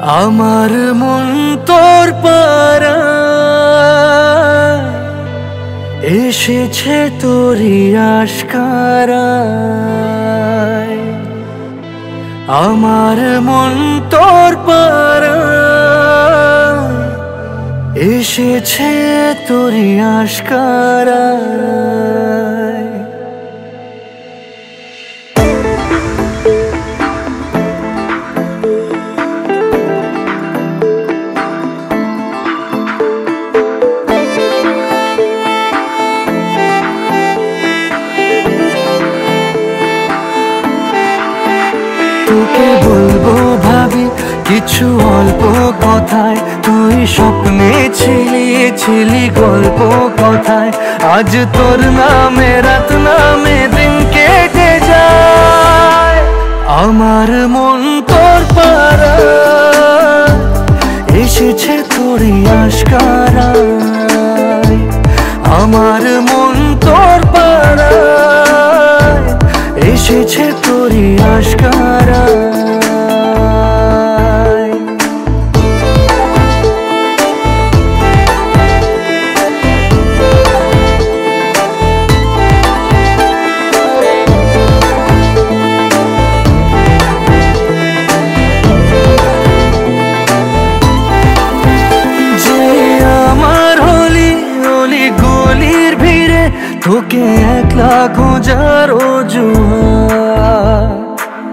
আমার মন তোর পাড়ায় এসেছে তোরই আশকারায়। আমার মন তোর পাড়ায় এসেছে তোরই আশকারায়। তোকে বলবো ভাবি কিছু অল্প কথায়, তুই স্বপ্নে ছিলি গল্প কথায়। আজ তোর নামে রাত নামে দিন কেটে যায়। আমার মন তোর পাড়ায় এসেছে তোরই আশকারায়। আমার মন তোর পাড়ায় এসেছে তোরই আশকারায়। যে আমার হলি অলি গলির ভিড়ে তোকে একলা খোঁজার অজুহাত।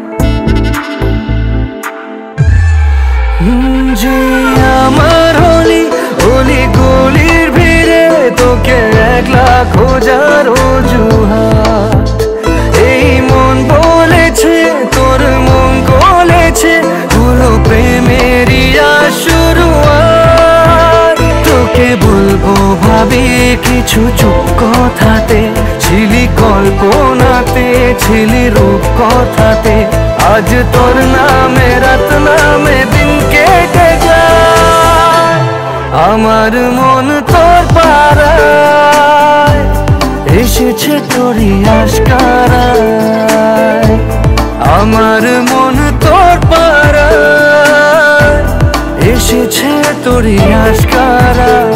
যে আমার হলি অলি গলির ভিড়ে তোকে একলা খোঁজার অজুহাত। এই মন বলেছে তোর মন গলেছে, হলো প্রেমেরই শুরুয়াত। তোকে বলবো ভাবি কিছু চুপ কথাতে, ছিলি কল্পনাতে ছিলি রূপ কথাতে। আজ তোর নামে রাত নামে দিন কেটে যায়। আমার মন তোর পাড়ায় এসেছে তোরই আশকারায়। আমার মন তোর পাড়ায় এসেছে তোরই আশকারায়।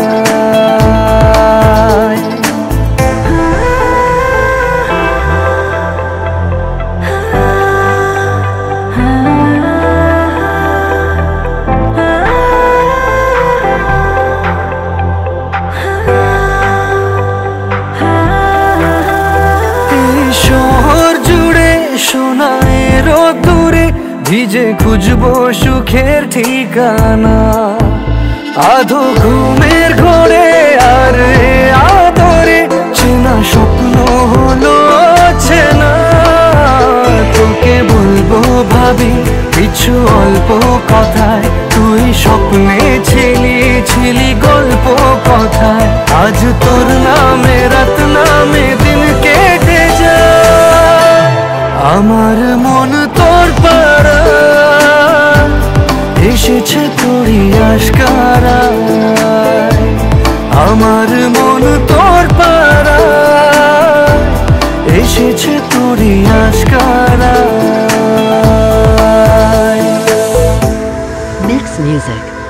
শহর জুড়ে সোনায় রোদ্দুরে ভিজে খুঁজবো সুখের ঠিকানা। আধো ঘুমের ঘোরে আর আদরে চেনা স্বপ্ন হলো চেনা। তোকে বলবো ভাবি কিছু অল্প কথায়, তুই স্বপ্নে ছিলি গল্প কথায়। আজ তোর নামে রাত নামে দিন কেটে যায়। আমার মন তোর পাড়ায় এসেছে তোরই আশকারায়। আমার মন তোর পাড়ায় এসেছে তোরই আশকারায়। Mix Music.